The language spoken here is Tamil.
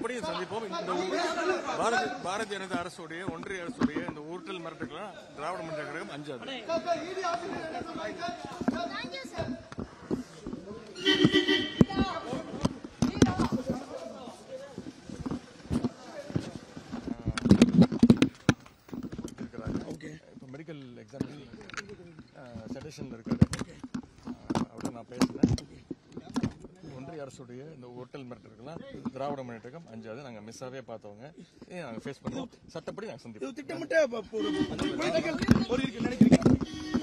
சட்டப்படி சந்திப்போம். இந்த பாரதிய ஜனதா அரசுடைய ஒன்றிய அரசுடைய இந்த ஊட்டல் மிரட்டுக்கெல்லாம் திராவிட முன்னேற்ற கழகம் அஞ்சாது. இப்போ மெடிக்கல் எக்ஸாமில் செடேஷன்ல இருக்காரு. அவர்கிட்ட நான் பேசுறேன். ஒன்றிய அரசுடைய இந்த ஓட்டல் மிரட்டலுக்கெல்லாம் திராவிட முன்னேற்றம் அஞ்சாவது. நாங்கள் மிஸ்ஸாவே பார்த்தவங்க நாங்கள் ஃபேஸ் பண்ணுவோம். சட்டப்படி நாங்கள் சந்திப்போம். திட்டமிட்ட